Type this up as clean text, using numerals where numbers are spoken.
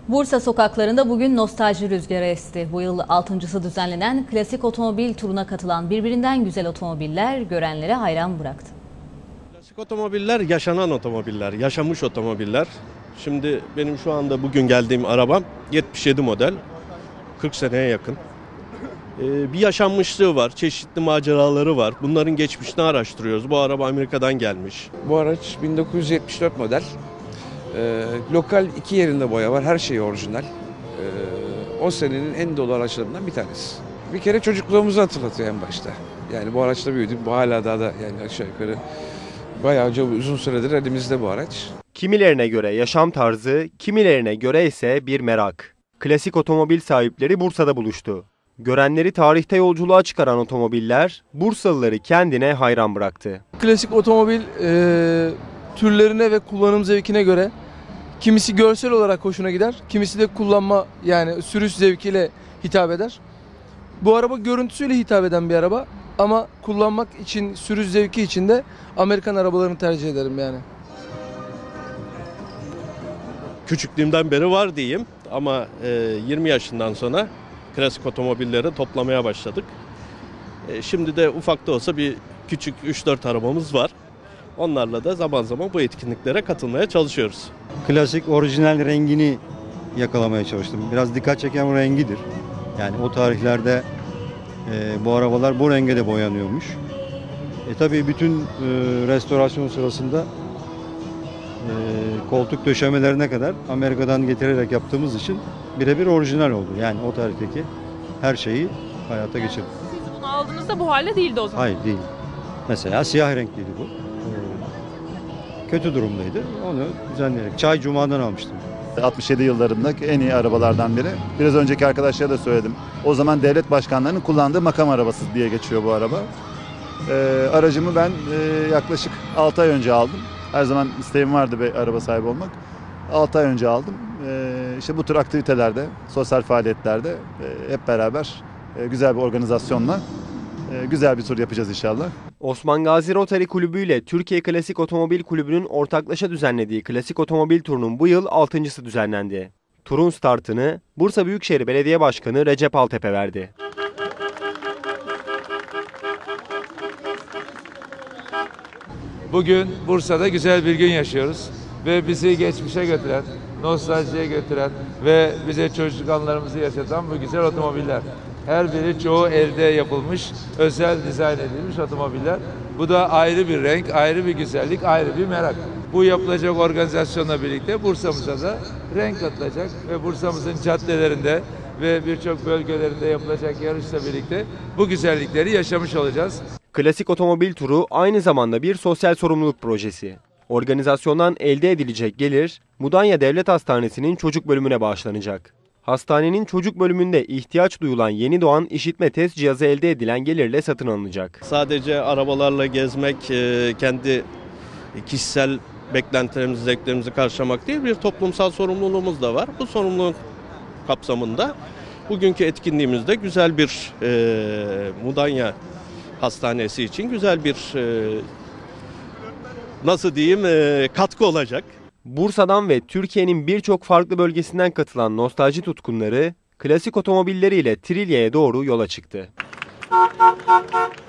Bursa sokaklarında bugün nostalji rüzgarı esti. Bu yıl 6.'sı düzenlenen klasik otomobil turuna katılan birbirinden güzel otomobiller görenlere hayran bıraktı. Klasik otomobiller yaşanan otomobiller, yaşamış otomobiller. Şimdi benim şu anda bugün geldiğim arabam 77 model, 40 seneye yakın. Bir yaşanmışlığı var, çeşitli maceraları var. Bunların geçmişini araştırıyoruz. Bu araba Amerika'dan gelmiş. Bu araç 1974 model. Lokal 2 yerinde boya var. Her şey orijinal. O senenin en dolu araçlarından bir tanesi. Bir kere çocukluğumuzu hatırlatıyor en başta. Yani bu araçla büyüdük. Bu hala daha da yani aşağı yukarı bayağı uzun süredir elimizde bu araç. Kimilerine göre yaşam tarzı, kimilerine göre ise bir merak. Klasik otomobil sahipleri Bursa'da buluştu. Görenleri tarihte yolculuğa çıkaran otomobiller Bursalıları kendine hayran bıraktı. Klasik otomobil türlerine ve kullanım zevkine göre kimisi görsel olarak hoşuna gider, kimisi de kullanma yani sürüş zevkiyle hitap eder. Bu araba görüntüsüyle hitap eden bir araba ama kullanmak için, sürüş zevki için de Amerikan arabalarını tercih ederim yani. Küçüklüğümden beri var diyeyim ama 20 yaşından sonra klasik otomobilleri toplamaya başladık. Şimdi de ufak da olsa bir küçük 3-4 arabamız var. Onlarla da zaman zaman bu etkinliklere katılmaya çalışıyoruz. Klasik orijinal rengini yakalamaya çalıştım. Biraz dikkat çeken rengidir. Yani o tarihlerde bu arabalar bu renge de boyanıyormuş. Tabii bütün restorasyon sırasında koltuk döşemelerine kadar Amerika'dan getirerek yaptığımız için birebir orijinal oldu. Yani o tarihteki her şeyi hayata geçirdik. Siz bunu aldığınızda bu halde değildi o zaman. Hayır değil. Mesela siyah renkliydi bu. Kötü durumdaydı. Onu düzenleyerek Çay Cuma'dan almıştım. 67 yıllarındaki en iyi arabalardan biri. Biraz önceki arkadaşlara da söyledim. O zaman devlet başkanlarının kullandığı makam arabası diye geçiyor bu araba. Aracımı ben yaklaşık 6 ay önce aldım. Her zaman isteğim vardı bir araba sahibi olmak. 6 ay önce aldım. İşte bu tür aktivitelerde, sosyal faaliyetlerde hep beraber güzel bir organizasyonla güzel bir tur yapacağız inşallah. Osman Gazi Rotary Kulübü ile Türkiye Klasik Otomobil Kulübü'nün ortaklaşa düzenlediği Klasik Otomobil Turu'nun bu yıl 6.'sı düzenlendi. Turun startını Bursa Büyükşehir Belediye Başkanı Recep Altepe verdi. Bugün Bursa'da güzel bir gün yaşıyoruz ve bizi geçmişe götüren, nostaljiye götüren ve bize çocukluk anılarımızı yaşatan bu güzel otomobiller. Her biri çoğu elde yapılmış, özel dizayn edilmiş otomobiller. Bu da ayrı bir renk, ayrı bir güzellik, ayrı bir merak. Bu yapılacak organizasyonla birlikte Bursa'mıza da renk katılacak ve Bursa'mızın caddelerinde ve birçok bölgelerinde yapılacak yarışla birlikte bu güzellikleri yaşamış olacağız. Klasik Otomobil Turu aynı zamanda bir sosyal sorumluluk projesi. Organizasyondan elde edilecek gelir, Mudanya Devlet Hastanesi'nin çocuk bölümüne bağışlanacak. Hastanenin çocuk bölümünde ihtiyaç duyulan yeni doğan işitme test cihazı elde edilen gelirle satın alınacak. Sadece arabalarla gezmek, kendi kişisel beklentilerimizi, zevklerimizi karşılamak değil, bir toplumsal sorumluluğumuz da var. Bu sorumluluk kapsamında bugünkü etkinliğimizde güzel bir Mudanya Hastanesi için güzel bir katkı olacak. Bursa'dan ve Türkiye'nin birçok farklı bölgesinden katılan nostalji tutkunları klasik otomobilleriyle Trilya'ya doğru yola çıktı.